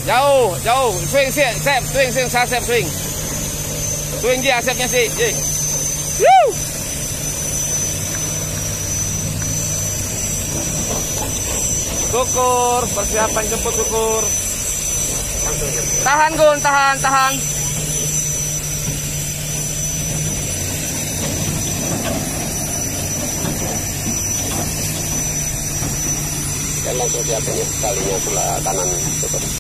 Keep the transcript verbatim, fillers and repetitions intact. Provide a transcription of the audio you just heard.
Jauh, jauh. Swing sih, sep, swing, swing, sep, swing. Swing dia, sepnya sih. Woo! Kukur, persiapan jemput kukur. Tahan Gun, tahan, tahan. Dan langsung siapin ya, talinya sebelah kanan tutup.